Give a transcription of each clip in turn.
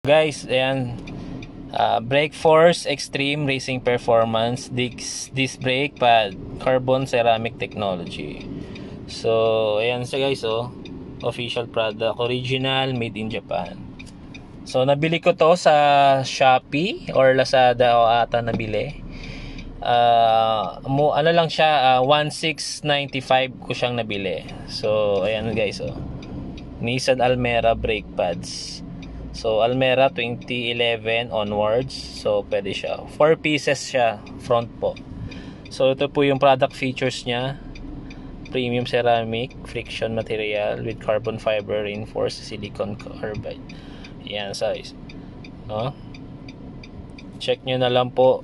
Guys, ayan, brake force extreme racing performance disc brake pad carbon ceramic technology. So ayan siya guys, official product, original, made in Japan. So nabili ko to sa Shopee or Lazada o ata nabili. Ano lang siya, 1695 ko siyang nabili. So ayan guys, Nissan Almera brake pads. So Almera 2011 onwards. So pwede siya, 4 pieces siya, front po. So ito po yung product features niya: premium ceramic friction material with carbon fiber reinforced silicone carbide. Yan size, no? Check nyo na lang po.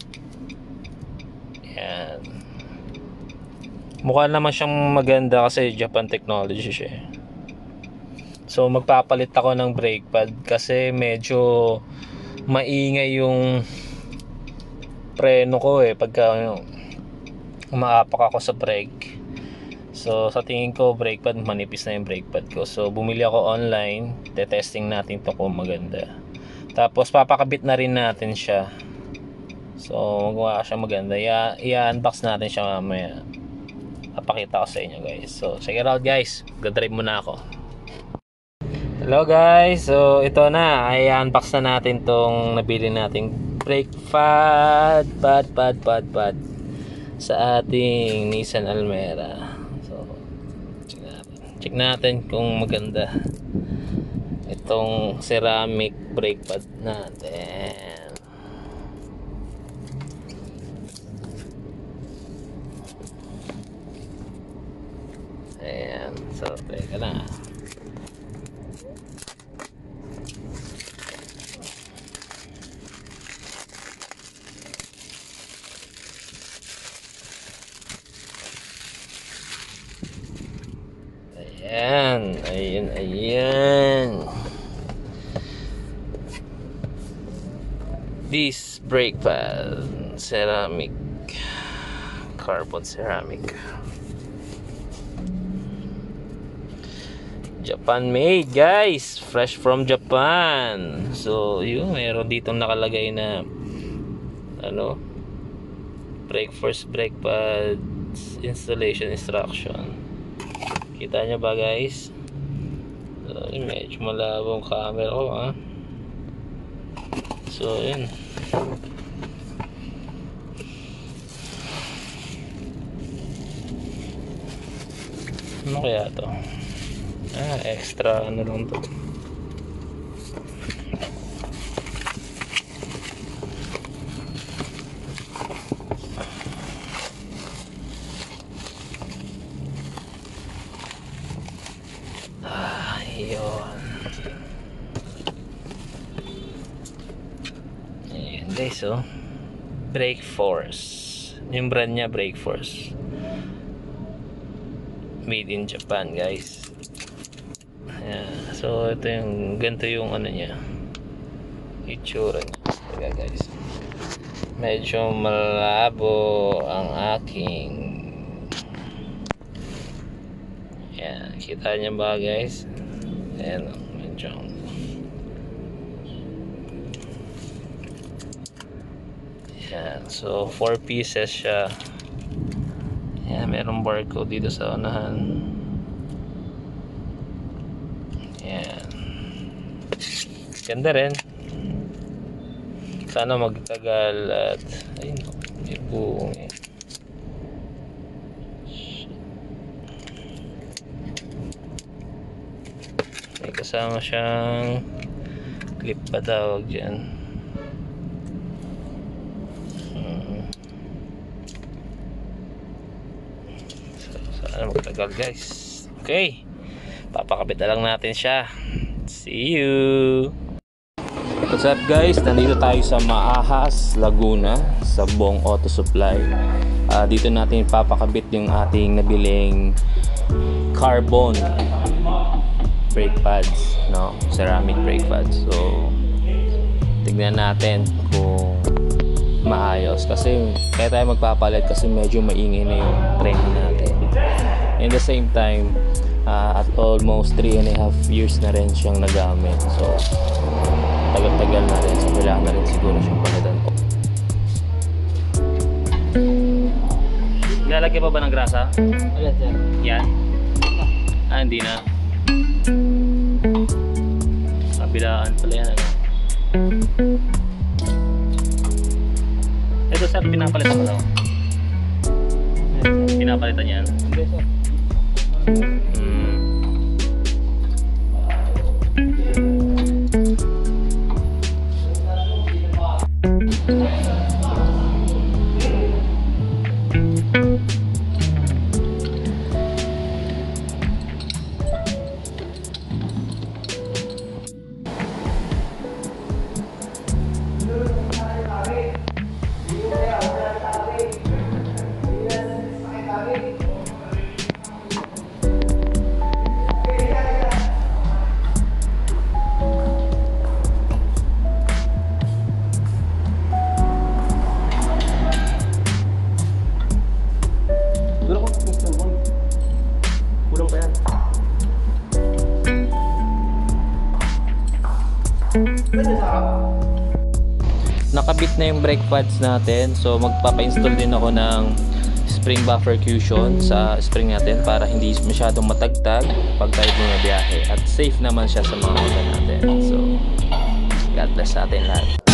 Yan, mukha naman siyang maganda kasi Japan technology siya. So magpapalit ako ng brake pad kasi medyo maingay yung preno ko pagka umaapak ako sa brake. So sa tingin ko brake pad, manipis na yung brake pad ko. So bumili ako online, testing natin to kung maganda. Tapos papakabit na rin natin siya. So magawa siya maganda. I-unbox natin siya mamaya. Papakita ko sa inyo guys. So check it out guys. Go-drive muna ako. Hello guys, so ito na, ay unbox na natin tong nabili nating brake pad sa ating Nissan Almera. So check natin kung maganda itong ceramic brake pad natin. Ayan, so teka na. Ayan. This brake pad, ceramic, carbon ceramic, Japan made guys, fresh from Japan. So yun, meron ditong nakalagay na brake force brake pad installation instruction. Kita nyo ba guys? So, medyo malabo ang camera ko So yun. Ano kaya to? Extra lang to. Ayan guys, brake force, yung brand nya brake force, made in Japan guys. Ayan. So ito yung ganito yung nya, itsura nya guys. Medyo malabo ang aking, ayan, kita nyo ba guys? Ayan, medyo yan. So 4 pieces siya. Yan, merong barcode dito sa unahan. Yan, ganda rin. Sana magtagal at ayun, may buong may kasama siyang clip pa tawag dyan. Sana magtagal guys. Okay, papakabit na lang natin siya. See you. What's up guys, nandito tayo sa Maahas, Laguna, sa Bong Auto Supply. Dito natin papakabit yung ating nabiling carbon brake pads, ceramic brake pads. So tignan natin kung maayos, kasi kaya tayo magpapalit kasi medyo maingay na yung trend natin. In the same time, at almost 3.5 years na rin siyang nagamit. So tagal-tagal na rin. So kailangan na rin siguro siyang palitan. Nilalagyan pa ba ng grasa? Wala sir. Yan. Hindi na. Kabilaan pala yan. Ano? Ito sir, pinapalitan ko daw. Pinapalitan yan. Hindi sir. Nakabit na yung brake pads natin, so magpapa-install din ako ng spring buffer cushion sa spring natin para hindi masyadong matagtag pag tayo bumabiyahe at safe naman siya sa mga motor natin. So God bless sa atin lahat.